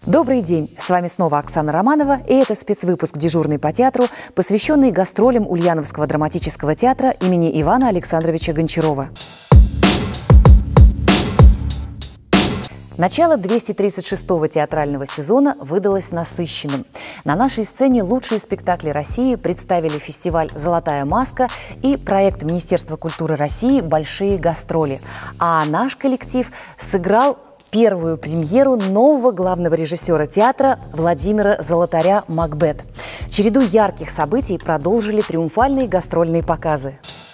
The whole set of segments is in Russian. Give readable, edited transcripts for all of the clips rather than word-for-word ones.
Добрый день! С вами снова Оксана Романова, и это спецвыпуск «Дежурный по театру», посвященный гастролям Ульяновского драматического театра имени Ивана Александровича Гончарова. Начало 236-го театрального сезона выдалось насыщенным. На нашей сцене лучшие спектакли России представили фестиваль «Золотая маска» и проект Министерства культуры России «Большие гастроли». А наш коллектив сыграл первую премьеру нового главного режиссера театра Владимира Золотаря «Макбет». Череду ярких событий продолжили триумфальные гастрольные показы.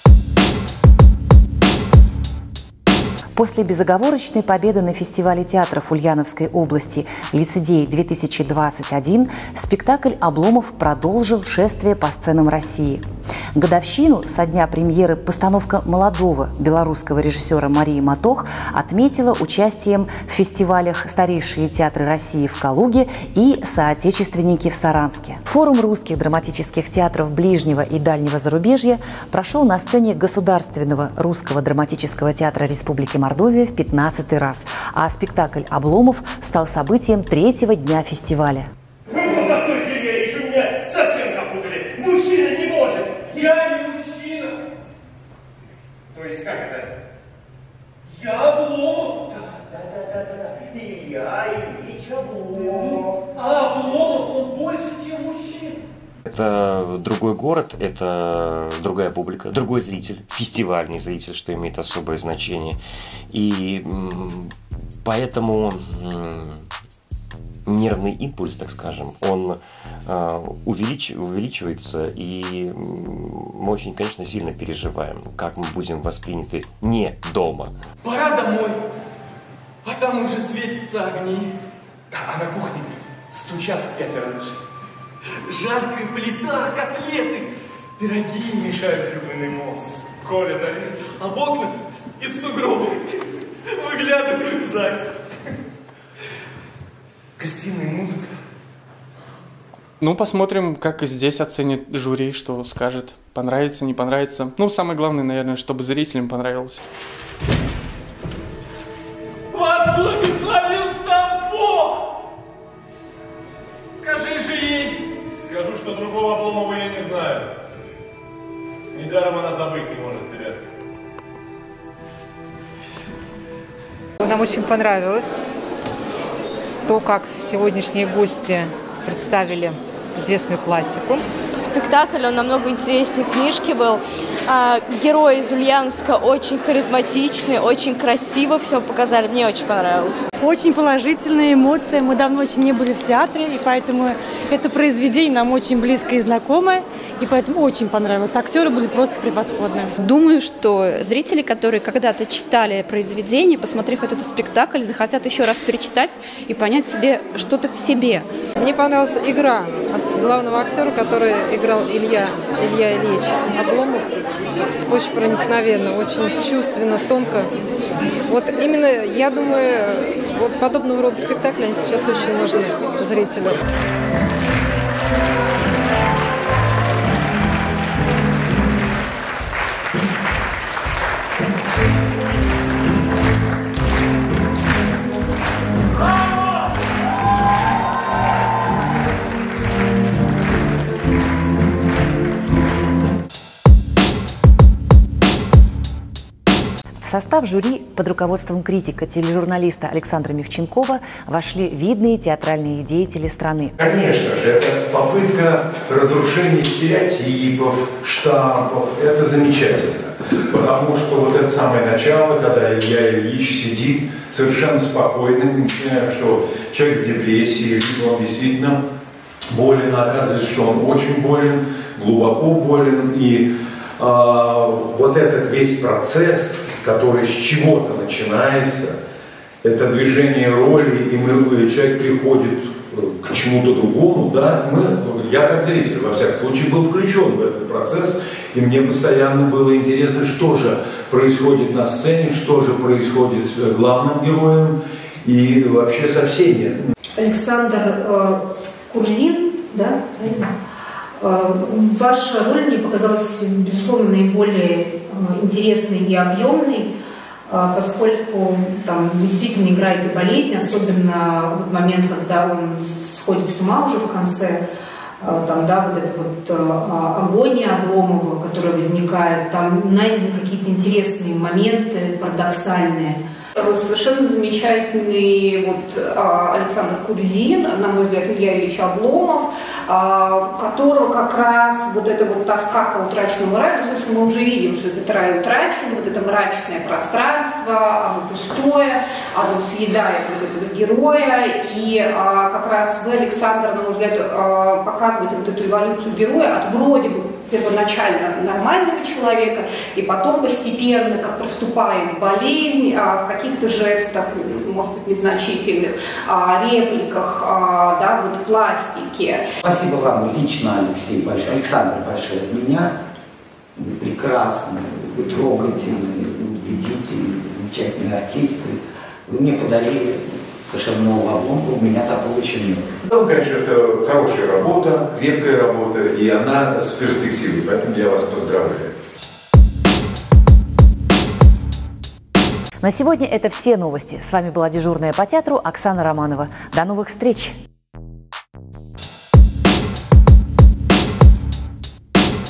После безоговорочной победы на фестивале театров Ульяновской области «Лицедей-2021» спектакль «Обломов» продолжил шествие по сценам России. Годовщину со дня премьеры постановка молодого белорусского режиссера Марии Матох отметила участием в фестивалях старейшие театры России в Калуге и соотечественники в Саранске. Форум русских драматических театров ближнего и дальнего зарубежья прошел на сцене Государственного русского драматического театра Республики Мордовия в 15-й раз, а спектакль «Обломов» стал событием третьего дня фестиваля. Я не мужчина. То есть как это? Я Обломов. Да. Илья Ильич Обломов. А Обломов, он больше, чем мужчина. Это другой город, это другая публика, другой зритель, фестивальный зритель, что имеет особое значение. И поэтому нервный импульс, так скажем, он увеличивается, и мы очень, конечно, сильно переживаем, как мы будем восприняты не дома. Пора домой, а там уже светятся огни, а на кухне стучат в 5 раньше. Жаркая плита, котлеты, пироги мешают рыбный нос. Коля давит, а в окна из сугроба выглядывают зайцы. В гостиной музыка. Ну, посмотрим, как и здесь оценит жюри, что скажет, понравится, не понравится. Ну, самое главное, наверное, чтобы зрителям понравилось. Вас благословил сам Бог! Скажи же ей. Скажу, что другого Обломова я не знаю. Недаром она забыть не может себя. Нам очень понравилось то, как сегодняшние гости представили известную классику. Спектакль, он намного интереснее книжки был. Герой из Ульяновска очень харизматичный, очень красиво все показали. Мне очень понравилось. Очень положительные эмоции. Мы давно очень не были в театре, и поэтому это произведение нам очень близко и знакомое. И поэтому очень понравилось. Актеры были просто превосходные. Думаю, что зрители, которые когда-то читали произведение, посмотрев этот спектакль, захотят еще раз перечитать и понять себе что-то в себе. Мне понравилась игра главного актера, который играл Илья Ильич Обломов. Очень проникновенно, очень чувственно, тонко. Вот именно, я думаю, вот подобного рода спектакли, они сейчас очень нужны зрителю. В состав жюри под руководством критика, тележурналиста Александра Михченкова вошли видные театральные деятели страны. Конечно же, это попытка разрушения стереотипов, штампов. Это замечательно. Потому что вот это самое начало, когда Илья Ильич сидит совершенно спокойно, что человек в депрессии, он действительно болен, оказывается, что он очень болен, глубоко болен. И вот этот весь процесс, который с чего-то начинается, это движение роли, и человек приходит к чему-то другому, да, я как зритель, во всяком случае, был включен в этот процесс, и мне постоянно было интересно, что же происходит на сцене, что же происходит с главным героем и вообще со всеми. Александр Курзин, да, ваша роль мне показалась, безусловно, наиболее интересной и объемной. поскольку там действительно играете болезнь, особенно в момент, когда он сходит с ума уже в конце, там, да, вот эта вот агония Обломова, которая возникает, там найдены какие-то интересные моменты, парадоксальные. Совершенно замечательный Александр Курзин, на мой взгляд, Илья Ильич Обломов, которого как раз вот эта вот тоска по утраченному раю, собственно, мы уже видим, что этот рай утрачен, вот это мрачное пространство, оно пустое, оно съедает вот этого героя, и как раз вы, Александр, на мой взгляд, показываете вот эту эволюцию героя от вроде бы первоначально нормального человека, и потом постепенно, как проступает болезнь, в каких-то жестах, может быть, незначительных, репликах, да, вот пластике. Спасибо вам лично, Алексей, большое, Александр, большое от меня. Вы прекрасны, вы трогательны, убедительны, замечательные артисты. Вы мне подарили совершенно нового Обломова, у меня такого еще нет. Ну, конечно, это хорошая работа, крепкая работа, и она с перспективой, поэтому я вас поздравляю. На сегодня это все новости. С вами была дежурная по театру Оксана Романова. До новых встреч!